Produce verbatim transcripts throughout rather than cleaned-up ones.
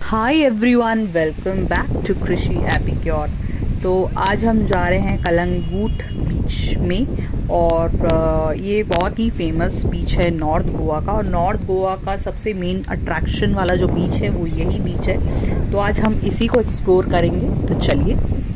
Hi everyone, welcome back to Krishi Epicure. तो आज हम जा रहे हैं कलंगूट बीच में और ये बहुत ही फेमस बीच है नॉर्थ गोवा का। और नॉर्थ गोवा का सबसे मेन अट्रैक्शन वाला जो बीच है वो यही बीच है। तो आज हम इसी को एक्सप्लोर करेंगे। तो चलिए,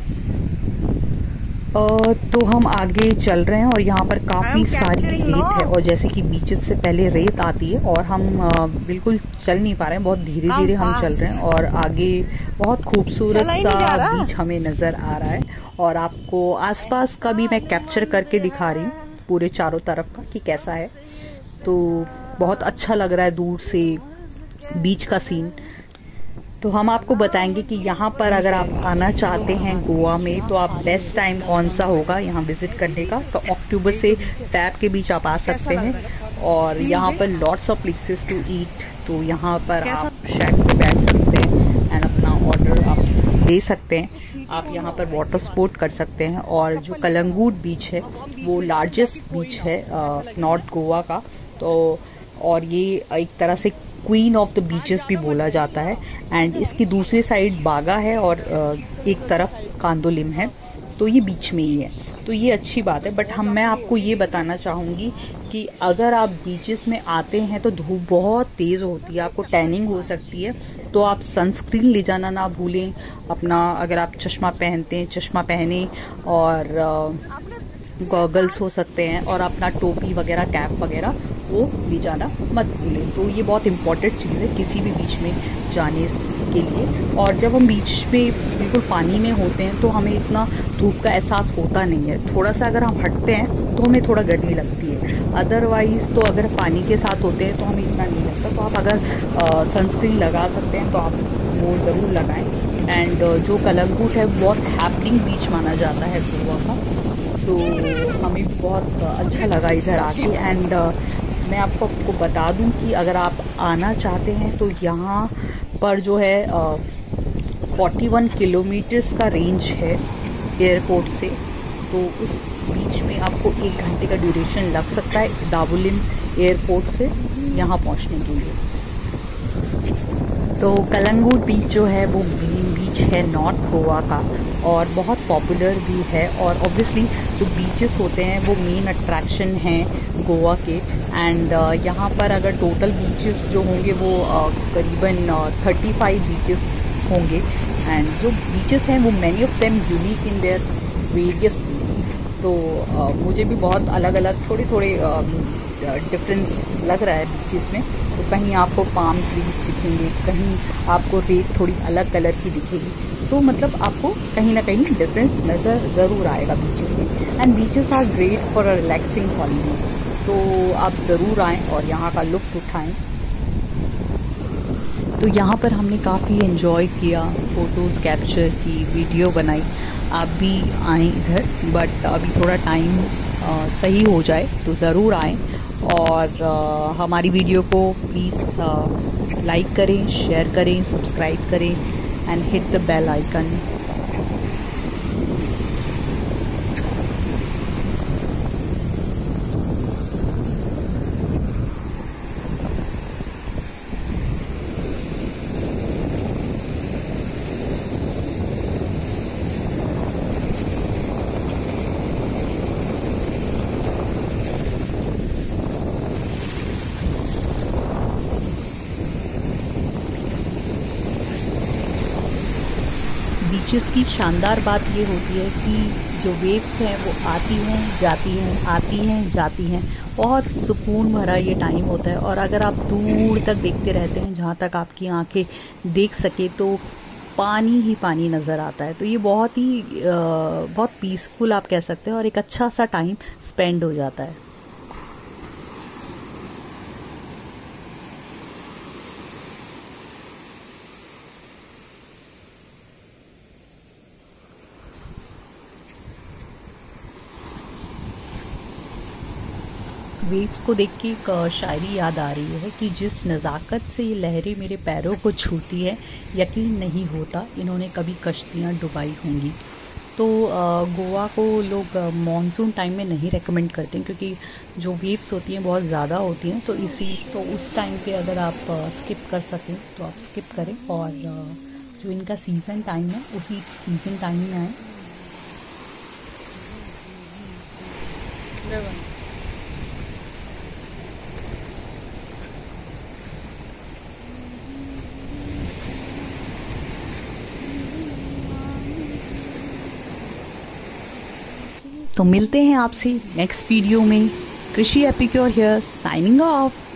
तो हम आगे चल रहे हैं और यहाँ पर काफ़ी सारी रेत है और जैसे कि बीचेस से पहले रेत आती है और हम बिल्कुल चल नहीं पा रहे हैं, बहुत धीरे धीरे हम चल रहे हैं और आगे बहुत खूबसूरत सा बीच हमें नज़र आ रहा है। और आपको आसपास का भी मैं कैप्चर करके दिखा रही हूँ पूरे चारों तरफ का कि कैसा है। तो बहुत अच्छा लग रहा है दूर से बीच का सीन। तो हम आपको बताएंगे कि यहाँ पर अगर आप आना चाहते हैं गोवा में तो आप बेस्ट टाइम कौन सा होगा यहाँ विजिट करने का। तो अक्टूबर से फैब के बीच आप आ सकते हैं और यहाँ पर lots of places to eat. तो यहाँ पर आप शैक पे बैठ सकते हैं एंड अपना ऑर्डर आप दे सकते हैं। आप यहाँ पर वाटर स्पोर्ट कर सकते हैं। और जो कलंगूट बीच है वो लार्जेस्ट बीच है नॉर्थ गोवा का। तो और ये एक तरह से क्वीन ऑफ द बीचेस भी बोला जाता है। एंड इसकी दूसरी साइड बागा है और एक तरफ कांदोलिम है। तो ये बीच में ही है, तो ये अच्छी बात है। बट हम मैं आपको ये बताना चाहूँगी कि अगर आप बीचेस में आते हैं तो धूप बहुत तेज़ होती है, आपको टैनिंग हो सकती है। तो आप सनस्क्रीन ले जाना ना भूलें अपना। अगर आप चश्मा पहनते हैं चश्मा पहने और गॉगल्स हो सकते हैं और अपना टोपी वगैरह कैप वगैरह वो ले जाना मत भूलें। तो ये बहुत इम्पॉर्टेंट चीज़ है किसी भी बीच में जाने के लिए। और जब हम बीच में बिल्कुल पानी में होते हैं तो हमें इतना धूप का एहसास होता नहीं है। थोड़ा सा अगर हम हटते हैं तो हमें थोड़ा गर्मी लगती है, अदरवाइज़ तो अगर पानी के साथ होते हैं तो हमें इतना नहीं लगता। तो आप अगर सनस्क्रीन लगा सकते हैं तो आप वो ज़रूर लगाएं। एंड जो कलंगूट है बहुत हैपनिंग बीच माना जाता है गोवा का। तो हमें बहुत अच्छा लगा इधर आके। एंड मैं आपको आपको बता दूं कि अगर आप आना चाहते हैं तो यहाँ पर जो है इकतालीस किलोमीटर्स का रेंज है एयरपोर्ट से। तो उस बीच में आपको एक घंटे का ड्यूरेशन लग सकता है दावोलिम एयरपोर्ट से यहाँ पहुँचने के लिए। तो कलंगूट बीच जो है वो मेन बीच है नॉर्थ गोवा का और बहुत पॉपुलर भी है। और ऑब्वियसली जो बीचेस होते हैं वो मेन अट्रैक्शन हैं गोवा के। एंड uh, यहाँ पर अगर टोटल बीचेस जो होंगे वो uh, करीबन पैंतीस बीचेस होंगे। एंड जो बीचेस हैं वो many of them unique in their various ways. तो uh, मुझे भी बहुत अलग अलग थोड़े थोड़े डिफरेंस uh, लग रहा है बीचेस में। तो कहीं आपको पाम ट्रीज दिखेंगे, कहीं आपको रेत थोड़ी अलग कलर की दिखेगी। तो मतलब आपको कहीं ना कहीं डिफरेंस नज़र ज़रूर आएगा बीचेस में। And beaches are great for a relaxing holiday. तो आप ज़रूर आएँ और यहाँ का लुत्फ़ उठाएं। तो यहाँ पर हमने काफ़ी एंजॉय किया, फ़ोटोज़ कैप्चर की, वीडियो बनाई। आप भी आएँ इधर, बट अभी थोड़ा टाइम सही हो जाए तो ज़रूर आएँ। और आ, हमारी वीडियो को प्लीज़ लाइक करें, शेयर करें, सब्सक्राइब करें and hit the bell icon. Beaches की शानदार बात ये होती है कि जो वेव्स हैं वो आती हैं जाती हैं, आती हैं जाती हैं। बहुत सुकून भरा ये टाइम होता है। और अगर आप दूर तक देखते रहते हैं, जहाँ तक आपकी आंखें देख सके, तो पानी ही पानी नज़र आता है। तो ये बहुत ही बहुत पीसफुल आप कह सकते हैं और एक अच्छा सा टाइम स्पेंड हो जाता है। वेव्स को देख के एक शायरी याद आ रही है कि जिस नज़ाकत से ये लहरें मेरे पैरों को छूती है, यकीन नहीं होता इन्होंने कभी कश्तियाँ डुबाई होंगी। तो गोवा को लोग मॉनसून टाइम में नहीं रेकमेंड करते हैं, क्योंकि जो वेव्स होती हैं बहुत ज़्यादा होती हैं, तो इसी तो उस टाइम पे अगर आप स्किप कर सकें तो आप स्किप करें, और जो इनका सीज़न टाइम है उसी सीज़न टाइम में आए। तो मिलते हैं आपसे नेक्स्ट वीडियो में। कृषि एपिक्योर हियर, साइनिंग ऑफ।